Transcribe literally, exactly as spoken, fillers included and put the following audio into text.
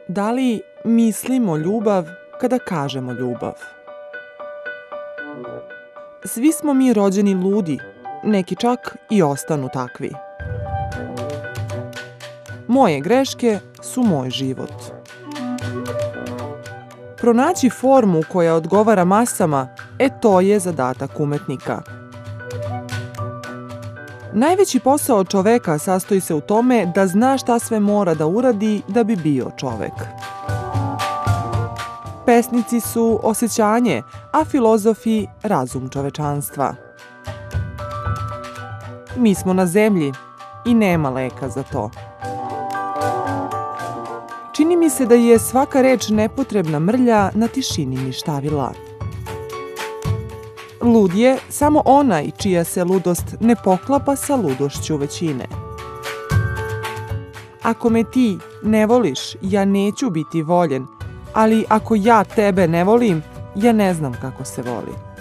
Da li mislimo ljubav kada kažemo ljubav? Svi smo mi rođeni ludi, neki čak i ostanu takvi. Moje greške su moj život. Pronaći formu koja odgovara masama, e to je zadatak umetnika. Najveći posao čoveka sastoji se u tome da zna šta sve mora da uradi da bi bio čovek. Pesnici su osjećanje, a filozofi razum čovečanstva. Mi smo na zemlji i nema leka za to. Čini mi se da je svaka reč nepotrebna mrlja na tišini ništavila. Lud je samo onaj čija se ludost ne poklapa sa ludošću većine. Ako me ti ne voliš, ja neću biti voljen, ali ako ja tebe ne volim, ja ne znam kako se voli.